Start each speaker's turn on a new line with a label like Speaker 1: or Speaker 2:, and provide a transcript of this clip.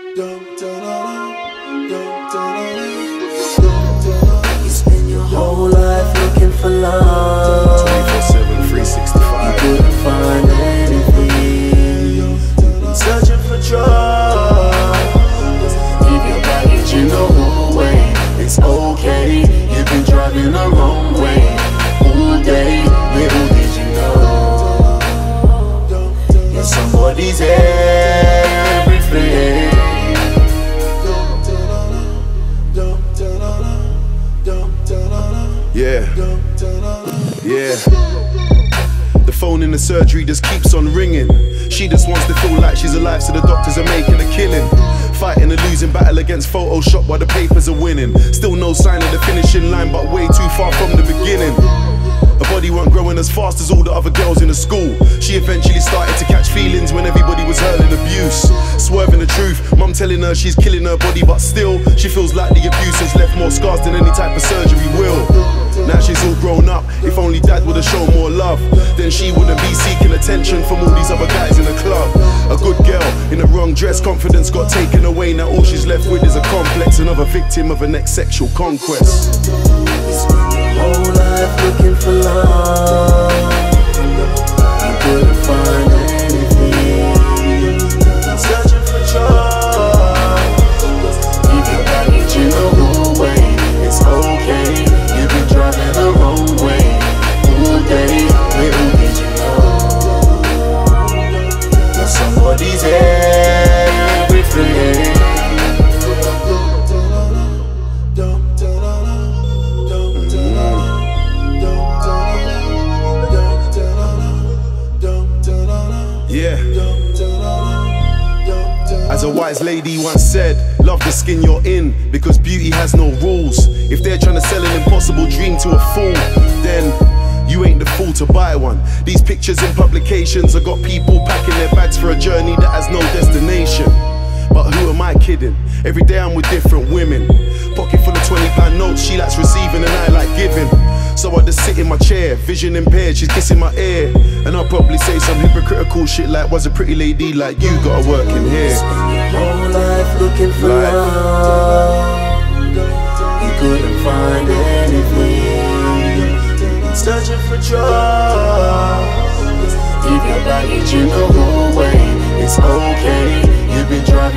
Speaker 1: You spend your whole life looking for love,
Speaker 2: 24/7, 365.
Speaker 1: you couldn't find anything. You've been searching for trust. Leave your baggage in the hallway. It's okay, you've been driving the wrong way all day. Little did you know, yeah, somebody's everything.
Speaker 2: Yeah. The phone in the surgery just keeps on ringing. She just wants to feel like she's alive, so the doctors are making a killing. Fighting a losing battle against Photoshop while the papers are winning. Still no sign of the finishing line, but way too far from the beginning. Her body weren't growing as fast as all the other girls in the school. She eventually started to catch feelings when everybody was hurling abuse. Swerving the truth, mum telling her she's killing her body, but still she feels like the abuse has left more scars than any type of surgery will. Now she's all grown up. If only dad would've shown more love, then she wouldn't be seeking attention from all these other guys in the club. A good girl in a wrong dress, confidence got taken away. Now all she's left with is a complex, another victim of her next sexual conquest.
Speaker 1: Whole life looking for love, you couldn't find anything. Searching for trust. Leave your baggage in the hallway. It's okay, you've been driving the wrong way all day. Little did you know, that somebody's everything.
Speaker 2: As a wise lady once said, love the skin you're in, because beauty has no rules. If they're trying to sell an impossible dream to a fool, then you ain't the fool to buy one. These pictures in publications have got people packing their bags for a journey that has no destination. But who am I kidding? Every day I'm with different women. Pocket full of 20-pound notes, she likes receiving and I like giving. So I just sit in my chair, vision impaired, she's kissing my ear. And I'll probably say some hypocritical shit like, was a pretty lady like you gotta work in here.
Speaker 1: Whole life looking for love, you couldn't find anything. Searching for trust. Leave your baggage in the hallway. It's okay, you've been driving